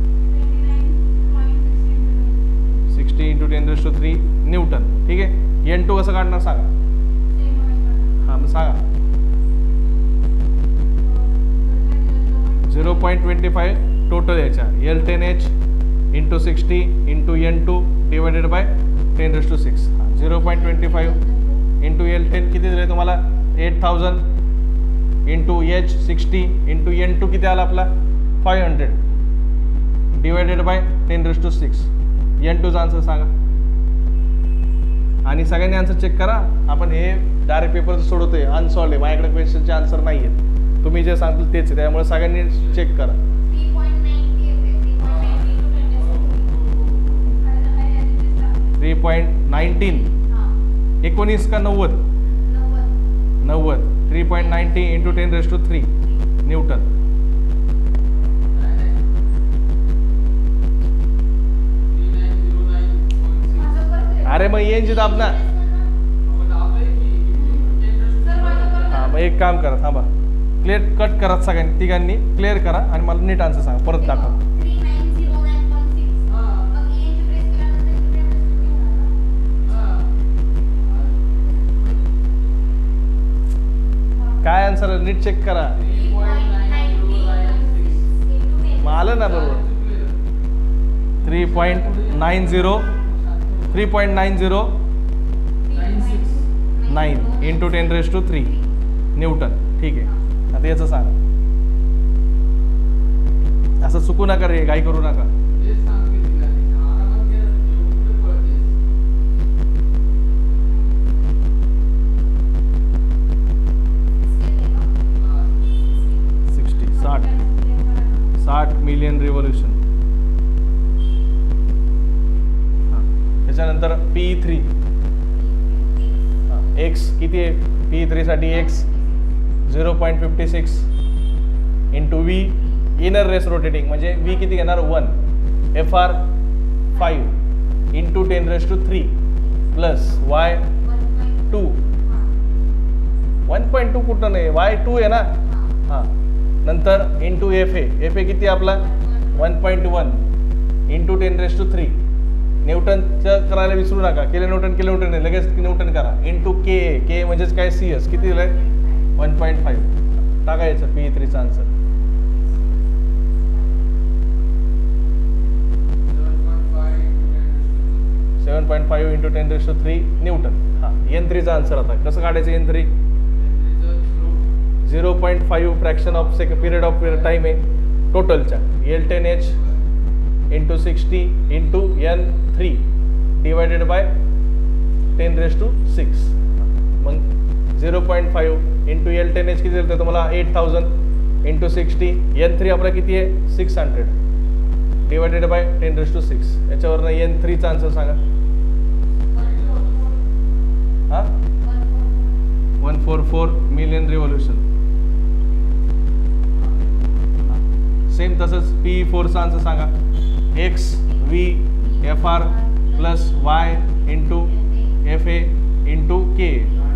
60 इंटू 10⁻³ न्यूटन. ठीक आहे. N2 कसं काढणार सांगा. हां मग सांगा 0.25 टोटल याच्या L10H into 60 into N2 divided by 10⁻⁶. 0.25 into L10 किती दिले तुम्हाला 8000 इंटू H60 इंटू N2 किती आला आपला 500 डिवायडेड बाय 10⁻⁶. N2चा आन्सर सांगा. आणि सगळ्यांनी आन्सर चेक करा. आपण हे डायरेक्ट पेपरचं सोडवतोय अनसॉल्ड आहे. माझ्याकडे क्वेश्चनचे आन्सर नाही आहेत. तुम्ही जे सांगतील तेच आहे. त्यामुळे सगळ्यांनी चेक करा. 3.19 19 का 90 3.90 इंटू 10⁻³ न्यूटन. अरे मग ENG दाब ना. हां मग एक काम करा थांबा क्लिअर कट करा सगळ्यांनी तिघांनी क्लिअर करा आणि मला नीट आन्सर सांगा परत दाखवा. काय आन्सर नीट चेक करा. मग आलं ना बरोबर 3.909 इंटू 10⁻³ न्यूटन. ठीक आहे. आता याचं सांगा. असं चुकू नका रे काही करू नका. P3 एक्स किती आहे P3 साठी X 0.56 into V inner race rotating म्हणजे व्ही किती घेणार 1 FR 5 इंटू 10⁻³ प्लस वाय 2 1.2 कुठं नाही y2 आहे ना हां नंतर इंटू एफ ए किती आपला 1.1 इंटू 10⁻³ न्यूटनचं करायला विसरू नका किलो न्यूटन नाही लगेच न्यूटन करा इंटू के म्हणजेच काय CS किती दिलंय 1.5 टाकायचं P3चा आन्सर 7.5 इंटू 10⁻³ न्यूटन हां N3चा आन्सर आता कसं काढायचं N3 0.5 fraction of period of time आहे टोटलच्या L10H into 60 into N3 divided by 10⁻6 मग 0.5 इंटू L10H किती दिलं तुम्हाला 8000 इंटू 60 N3 आपला किती आहे 600 डिवायडेड बाय 10⁻6 याच्यावरनं N3चा आन्सर सांगा हां 144 मिलियन रिव्होल्युशन सेम तसंच P4चा आन्सर सांगा X V FR plus Y into FA into K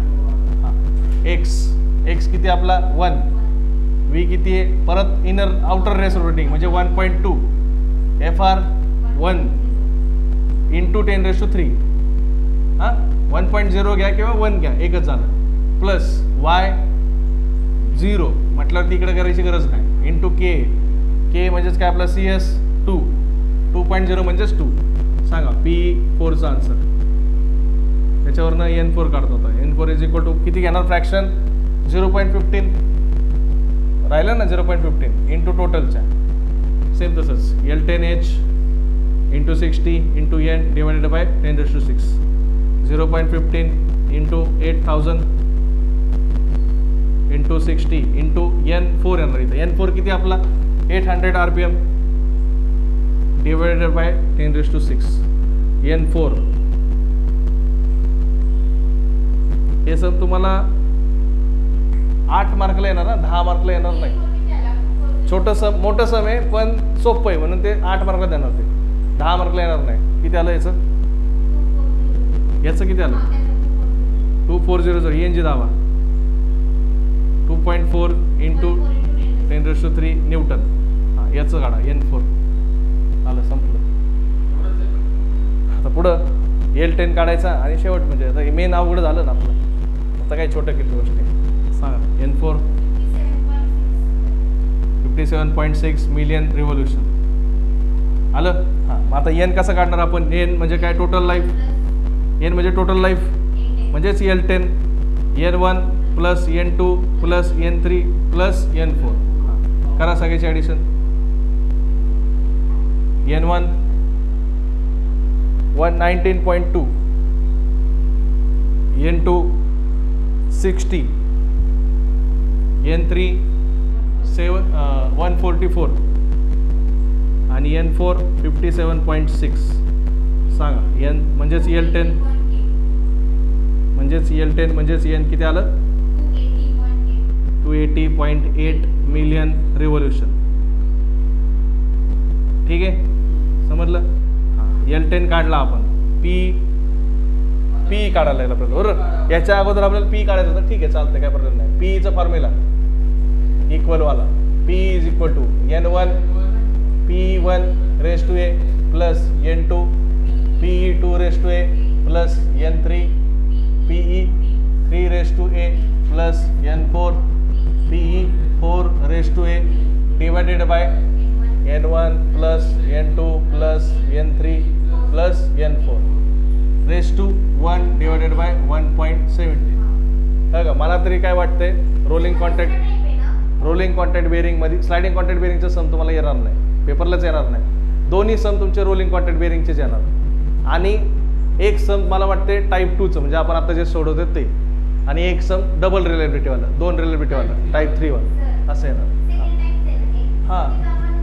X किती आपला 1 व्ही किती आहे परत इनर आउटर रेस रोटेटिंग म्हणजे 1.2 FR 1 इंटू 10⁻³ हां 1.0 घ्या किंवा 1 घ्या एकच झालं प्लस वाय 0 म्हटल्यावर तिकडे करायची गरज नाही इंटू के म्हणजेच काय आपला CS 2.0 म्हणजेच 2 सांगा P4चा आन्सर त्याच्यावरनं N4 काढतो होता N4 इज इक्वल टू किती घेणार फ्रॅक्शन 0.15 राहिलं ना 0.15 इंटू टोटलच्या सेम तसंच L10H into 60 into N divided by 10⁻6 0.15 into 8000 into 60 into N4 येणार इथं N4 किती आपला 800 RPM डिवायडेड बाय 10⁻6 N4 हे सब तुम्हाला 8 मार्कला येणार ना 10 मार्कला येणार नाही छोटं सम मोठं सम आहे पण सोपं आहे म्हणून ते 8 मार्कला देणार ते 10 मार्कला येणार नाही किती आलं याचं किती आलं 2400 ENG दावा 2.4 इंटू 10⁻³ न्यूटन हां याचं काढा N4 आलं संपलं आता पुढं L10 काढायचा आणि शेवट म्हणजे आता मेन अवघड झालं ना आपलं आता काही छोट्या किती गोष्टी सांगा N4 57.6 मिलियन रिव्होल्युशन आलं हां मग आता N कसं काढणार आपण N म्हणजे काय टोटल लाईफ N म्हणजे टोटल लाईफ म्हणजेच L10 N1 plus N2 plus N3 plus N4 करा सगळ्याची ॲडिशन N1 119.2 N2 60 N3 144 आणि N4 57.6 सांगा N म्हणजेच L10 म्हणजेच N किती आलं 280.8 मिलियन रिव्होल्युशन ठीक आहे समजलं हां L10 काढला आपण P काढायला लागला बरोबर याच्या अगोदर आपल्याला P काढायचं होतं ठीक आहे चालतं काय प्रॉब्लेम नाही Pचा फॉर्म्युला इक्वल वाला P is equal to N1 P1⁻A plus N2 PE2⁻A plus N3 PE3⁻A plus N4 PE4⁻A divided by N1 plus N2 plus N3 plus N4⁻1 divided by 1.70 बघा मला तरी काय वाटतंय रोलिंग कॉन्टॅक्ट बेरिंगमध्ये sliding contact बेरिंगचं sum तुम्हाला येणार नाही पेपरलाच येणार नाही दोन्ही सम तुमचे रोलिंग कॉन्टॅक्ट बेरिंगचेच येणार आणि एक सम मला वाटते टाईप 2चं म्हणजे आपण आता जे सोडवतो ते आणि एक सम डबल रिलेबिलिटीवाला 2 रिलेबिलिटीवाला टाईप 3 वाला असं येणार हां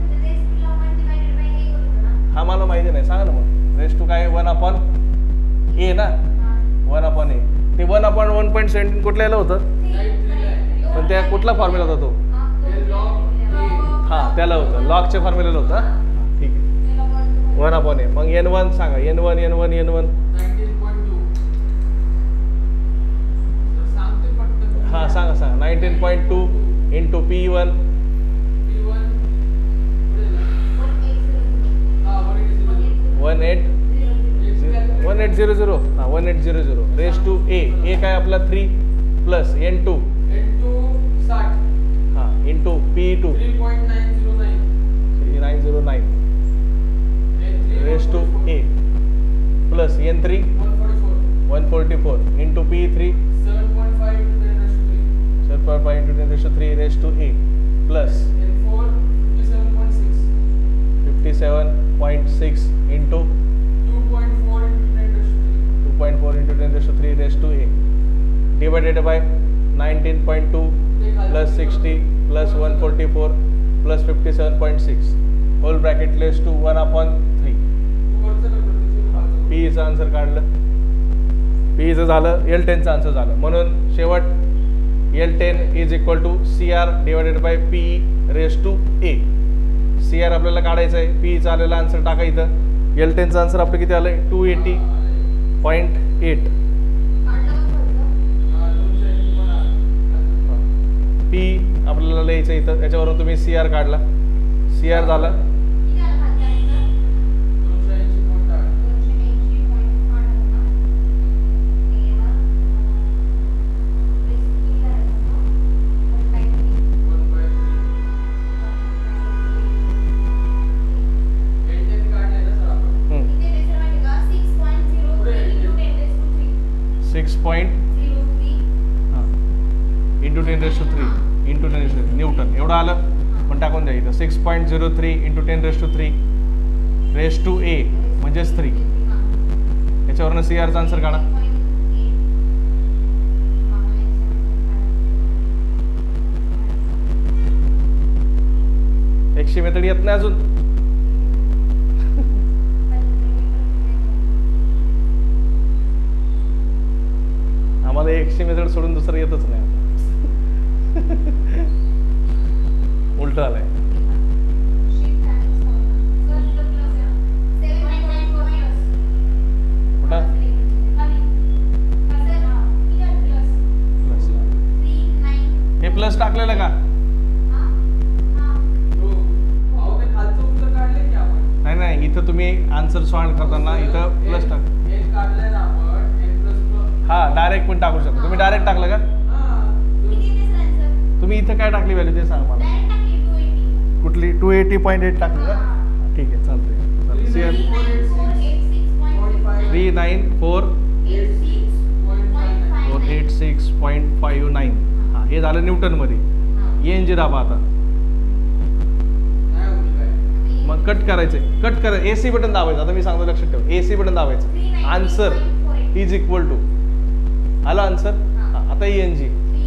हां मला माहिती नाही सांगा ना मग रेस टू काय 1/n ए ना 1/a. ते 1/1.17 कुठल्या याला होतं पण त्या कुठला फॉर्म्युला होता तो हां त्याला होतं लॉगच्या फॉर्म्युलेला होता ठीक आहे 1/a. मग n1 सांगा n1 हां सांगा 19.2 इंटू P1 1800 हां 1800 रेस टू ए काय आपला 3 प्लस n2 हां into P2 3.909 raise to A plus n3 144 into P3 7.5 into 10⁻³ raised to a plus 57.6 into 2.4 into 10⁻³ raised to a divided by 19.2 plus 60 plus 144 plus 57.6 whole bracket raised to 1/3. P चं answer काढलं P चं झालं L10 चं answer झालं म्हणून शेवट L10 is equal to CR divided by P raised to A. CR आपल्याला काढायचं आहे P चा आलेला आन्सर टाका इथं L10 चा आन्सर आपलं किती आलंय 280.8. P आपल्याला लिहायचं इथं त्याच्यावरून तुम्ही CR काढला CR झाला इंटू 10⁻³ इंटू 10⁻³ न्यूटन एवढं आलं पण टाकून द्या इथं 6.03 इंटू 10⁻³ रेस टू ए म्हणजेच 3 याच्यावरनं CR चा आन्सर काढा एकशे मेथड येत नाही अजून आम्हाला एकशे मेथड सोडून दुसरं येतच नाही उलट आलंय हे प्लस टाकलेलं का नाही इथं तुम्ही आन्सर सॉल्व करताना इथं प्लस टाक हा डायरेक्ट पण टाकू शकता तुम्ही डायरेक्ट टाकलं का तुम्ही इथं काय टाकली व्हॅल्यू ते सांगा मला कुठली 280.8 टाकली का ठीक आहे चालतंय 39486.59 हां हे झालं न्यूटनमध्ये ENG दाबा आता मग कट करायचं AC बटन दाबायचं आता मी सांगतो लक्षात ठेव AC बटन दाबायचं आन्सर इज इक्वल टू आला आन्सर हां आता ENG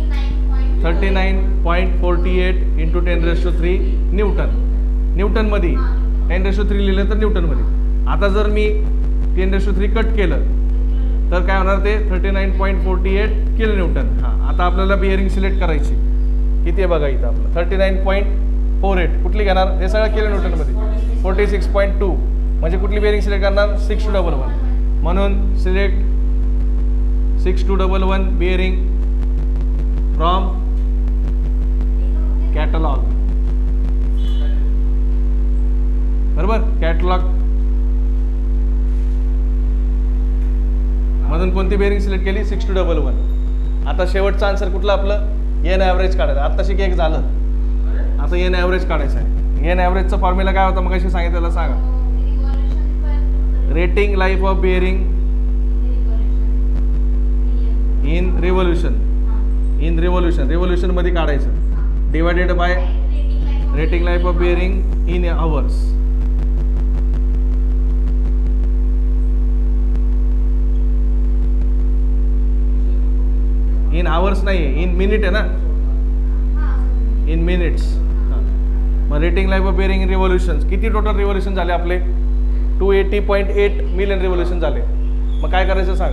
39.48 इंटू 10⁻³ न्यूटनमध्ये 10⁻³ लिहिलं तर न्यूटनमध्ये आता जर मी 10⁻³ कट केलं तर काय होणार ते 39.48 किलो न्यूटन हां आता आपल्याला बिअरिंग सिलेक्ट करायची किती आहे बघा इथं आपलं 39.48 कुठली घेणार हे सगळं किलो न्यूटनमध्ये 46.2 म्हणजे कुठली बिअरिंग सिलेक्ट करणार 6211 म्हणून सिलेक्ट 6211 बिअरिंग फ्रॉम कॅटलॉग बरोबर कॅटलॉग मधून कोणती बेअरिंग सिलेक्ट केली 6211 आता शेवटचा आन्सर कुठला आपलं एन ॲव्हरेज काढायचं आत्ताशी एक झालं आता एन ॲव्हरेज काढायचं आहे एन ॲव्हरेजचा फॉर्म्युला काय होता मग अशी सांगितलेलं सांगा rating life of bearing in revolution मध्ये काढायचं divided by rating life of bearing in hours in hours नाही आहे इन मिनिट आहे ना इन मिनिट्स मग rating life of bearing in revolution किती टोटल रिव्होल्यूशन झाले आपले 280.8 मिलियन रिव्होल्यूशन झाले मग काय करायचं सांगा.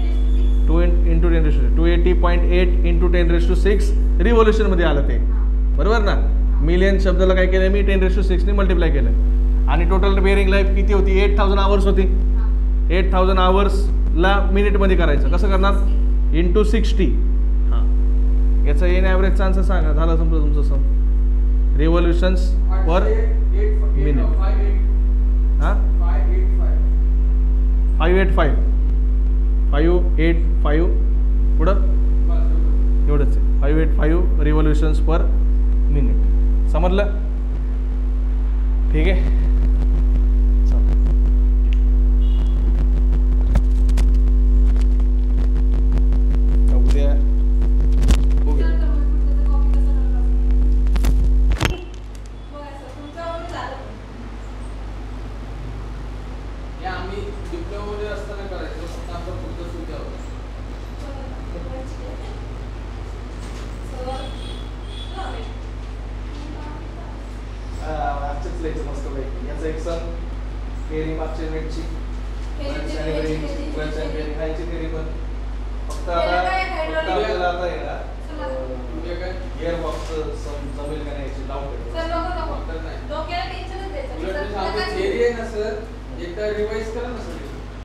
280.8 इंटू 10⁶ रिव्होल्युशनमध्ये आलं ते, बरोबर ना. मिलियन शब्दाला काय केलं मी 10⁶ ने मल्टिप्लाय केलं. आणि टोटल बेअरिंग लाईफ किती होती, 8000 आवर्स होती. 8000 आवर्सला मिनिटमध्ये करायचं, कसं करणार, इंटू 60. हां, याचं इन ॲव्हरेज चान्स सांगा. झालं समजा तुमचं सम, रिव्होल्युशन्स पर मिनिट. हां, 585 पुढं एवढंच आहे. 585 रिव्होल्युशन्स पर मिनिट. समजलं, ठीक आहे. उद्या आम्ही डिप्लोमामध्ये असताना करायचो, फक्त आपण पुढचं सुविधा होतं. आजच्याच लिहायचं मस्त पैकी. याचं एक सण पेरी मागच्या युनिटची खायची पेरी पण फक्त आपल्याला आता आहे ना गिअर बॉक्स जमेल का नाही याची डाऊट थिअरी आहे ना सर, एकदा रिवाइज करा ना सर.